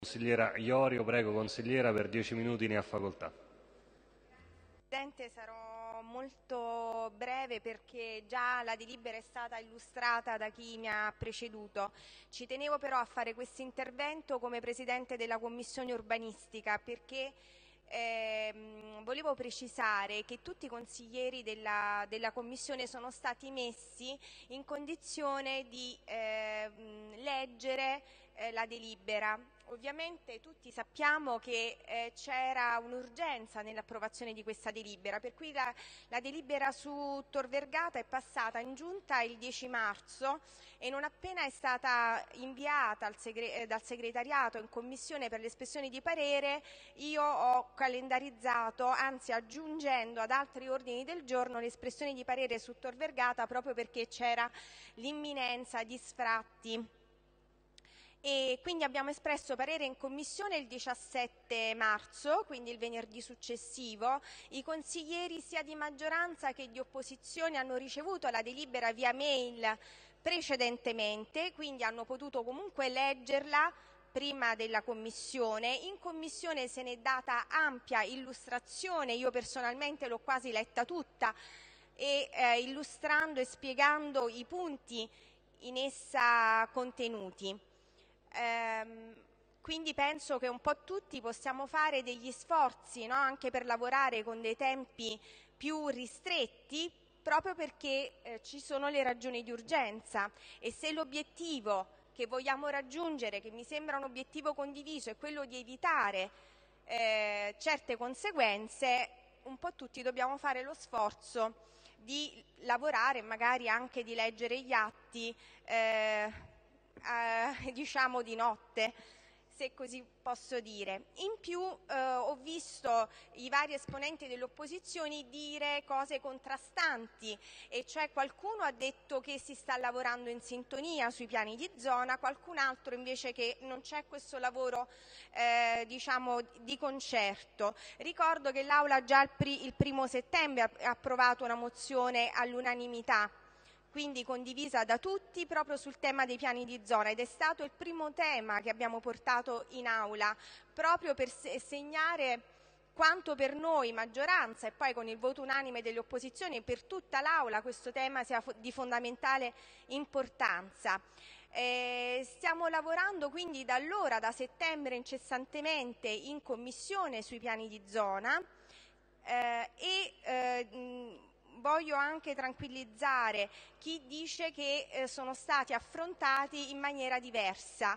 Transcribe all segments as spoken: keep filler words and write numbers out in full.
Consigliera Iorio, prego consigliera, per dieci minuti ne ha facoltà. Presidente, sarò molto breve perché già la delibera è stata illustrata da chi mi ha preceduto. Ci tenevo però a fare questo intervento come Presidente della Commissione Urbanistica perché ehm, volevo precisare che tutti i consiglieri della, della Commissione sono stati messi in condizione di ehm, leggere eh, la delibera. Ovviamente tutti sappiamo che eh, c'era un'urgenza nell'approvazione di questa delibera, per cui la, la delibera su Tor Vergata è passata in giunta il dieci marzo e non appena è stata inviata al segre- eh, dal segretariato in commissione per l'espressione di parere, io ho calendarizzato, anzi aggiungendo ad altri ordini del giorno, l'espressione di parere su Tor Vergata proprio perché c'era l'imminenza di sfratti. E quindi abbiamo espresso parere in commissione il diciassette marzo, quindi il venerdì successivo. I consiglieri sia di maggioranza che di opposizione hanno ricevuto la delibera via mail precedentemente, quindi hanno potuto comunque leggerla prima della commissione. In commissione se n'è data ampia illustrazione, io personalmente l'ho quasi letta tutta, e eh, illustrando e spiegando i punti in essa contenuti. Ehm, quindi penso che un po' tutti possiamo fare degli sforzi, no? Anche per lavorare con dei tempi più ristretti, proprio perché eh, ci sono le ragioni di urgenza, e se l'obiettivo che vogliamo raggiungere, che mi sembra un obiettivo condiviso, è quello di evitare eh, certe conseguenze, un po' tutti dobbiamo fare lo sforzo di lavorare e magari anche di leggere gli atti eh, Eh, diciamo di notte, se così posso dire. In più eh, ho visto i vari esponenti delle opposizioni dire cose contrastanti, e cioè qualcuno ha detto che si sta lavorando in sintonia sui piani di zona, qualcun altro invece che non c'è questo lavoro eh, diciamo di concerto. Ricordo che l'Aula già il, pri- il primo settembre ha approvato una mozione all'unanimità, quindi condivisa da tutti, proprio sul tema dei piani di zona, ed è stato il primo tema che abbiamo portato in aula, proprio per segnare quanto per noi maggioranza e poi con il voto unanime delle opposizioni e per tutta l'Aula questo tema sia di fondamentale importanza. Eh, stiamo lavorando quindi da allora, da settembre, incessantemente in commissione sui piani di zona eh, e eh, mh, voglio anche tranquillizzare chi dice che eh, sono stati affrontati in maniera diversa.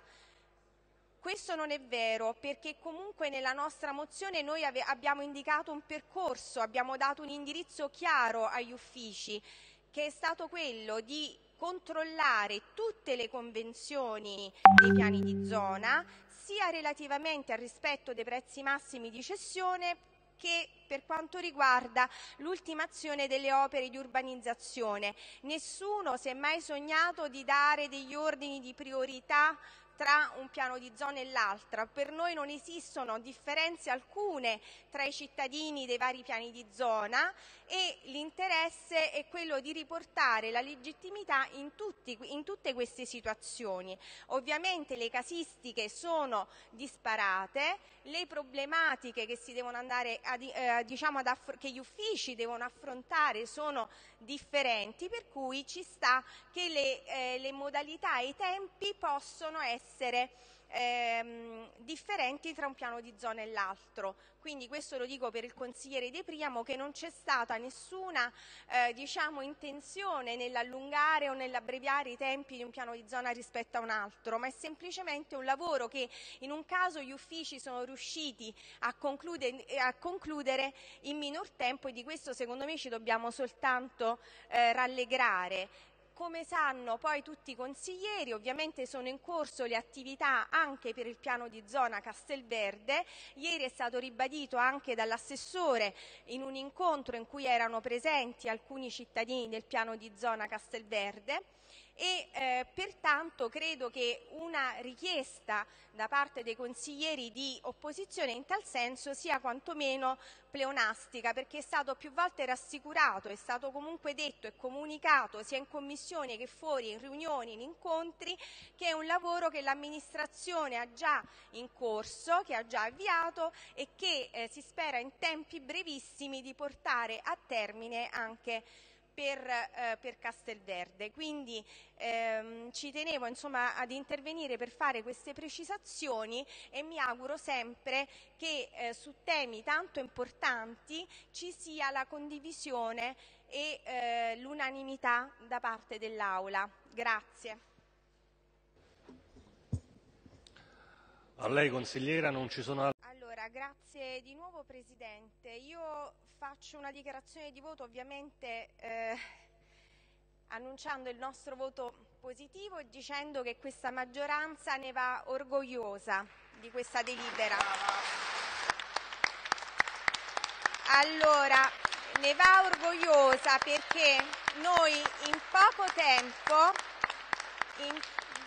Questo non è vero, perché comunque nella nostra mozione noi abbiamo indicato un percorso, abbiamo dato un indirizzo chiaro agli uffici, che è stato quello di controllare tutte le convenzioni dei piani di zona, sia relativamente al rispetto dei prezzi massimi di cessione, che per quanto riguarda l'ultimazione delle opere di urbanizzazione. Nessuno si è mai sognato di dare degli ordini di priorità tra un piano di zona e l'altra. Per noi non esistono differenze alcune tra i cittadini dei vari piani di zona, e l'interesse è quello di riportare la legittimità in, tutti, in tutte queste situazioni. Ovviamente le casistiche sono disparate, le problematiche che si devono andare a, eh, diciamo ad che gli uffici devono affrontare sono differenti, per cui ci sta che le, eh, le modalità e i tempi possono essere ehm, differenti tra un piano di zona e l'altro. Quindi questo lo dico per il consigliere De Priamo, che non c'è stata nessuna eh, diciamo, intenzione nell'allungare o nell'abbreviare i tempi di un piano di zona rispetto a un altro, ma è semplicemente un lavoro che in un caso gli uffici sono riusciti a concludere, a concludere in minor tempo, e di questo secondo me ci dobbiamo soltanto eh, rallegrare. Come sanno poi tutti i consiglieri, ovviamente sono in corso le attività anche per il piano di zona Castelverde. Ieri è stato ribadito anche dall'assessore in un incontro in cui erano presenti alcuni cittadini del piano di zona Castelverde, e eh, pertanto credo che una richiesta da parte dei consiglieri di opposizione in tal senso sia quantomeno pleonastica, perché è stato più volte rassicurato, è stato comunque detto e comunicato sia in commissione che fuori, in riunioni, in incontri, che è un lavoro che l'amministrazione ha già in corso, che ha già avviato e che eh, si spera in tempi brevissimi di portare a termine anche Per, eh, per Castelverde. Quindi ehm, ci tenevo insomma ad intervenire per fare queste precisazioni e mi auguro sempre che eh, su temi tanto importanti ci sia la condivisione e eh, l'unanimità da parte dell'Aula. Grazie. A lei consigliera, non ci sono altri. Allora, grazie di nuovo Presidente. Io faccio una dichiarazione di voto ovviamente eh, annunciando il nostro voto positivo e dicendo che questa maggioranza ne va orgogliosa di questa delibera. Allora, ne va orgogliosa perché noi in poco tempo in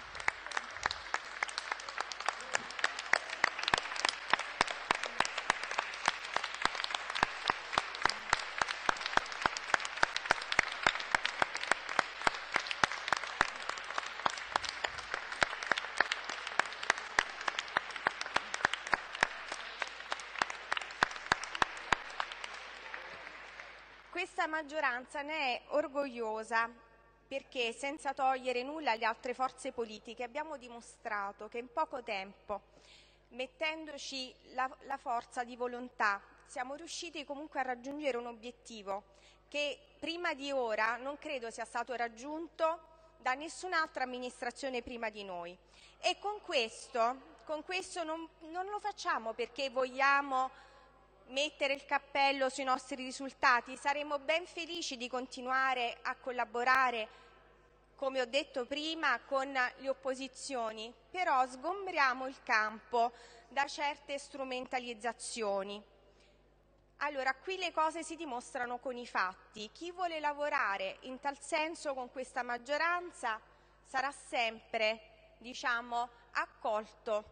Questa maggioranza ne è orgogliosa perché, senza togliere nulla alle altre forze politiche, abbiamo dimostrato che in poco tempo, mettendoci la, la forza di volontà, siamo riusciti comunque a raggiungere un obiettivo che prima di ora non credo sia stato raggiunto da nessun'altra amministrazione prima di noi. E con questo, con questo non, non lo facciamo perché vogliamo mettere il cappello sui nostri risultati, saremo ben felici di continuare a collaborare, come ho detto prima, con le opposizioni, però sgombriamo il campo da certe strumentalizzazioni. Allora, qui le cose si dimostrano con i fatti. Chi vuole lavorare in tal senso con questa maggioranza sarà sempre, diciamo, accolto.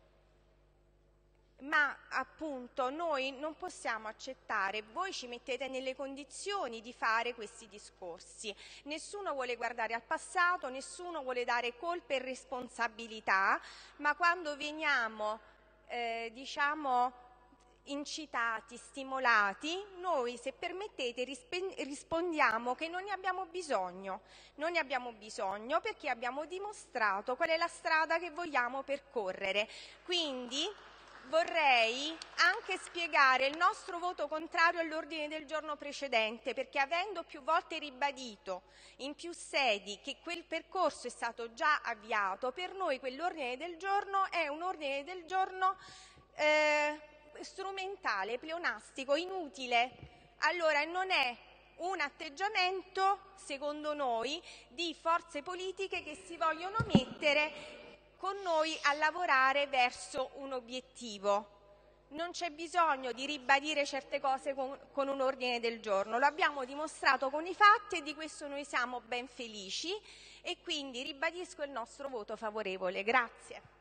Ma appunto noi non possiamo accettare, voi ci mettete nelle condizioni di fare questi discorsi. Nessuno vuole guardare al passato, nessuno vuole dare colpe e responsabilità, ma quando veniamo, eh, diciamo, incitati, stimolati, noi, se permettete, rispondiamo che non ne abbiamo bisogno. Non ne abbiamo bisogno perché abbiamo dimostrato qual è la strada che vogliamo percorrere. Quindi vorrei anche spiegare il nostro voto contrario all'ordine del giorno precedente, perché avendo più volte ribadito in più sedi che quel percorso è stato già avviato, per noi quell'ordine del giorno è un ordine del giorno eh, strumentale, pleonastico, inutile. Allora non è un atteggiamento, secondo noi, di forze politiche che si vogliono mettere con noi a lavorare verso un obiettivo. Non c'è bisogno di ribadire certe cose con, con un ordine del giorno, lo abbiamo dimostrato con i fatti e di questo noi siamo ben felici e quindi ribadisco il nostro voto favorevole. Grazie.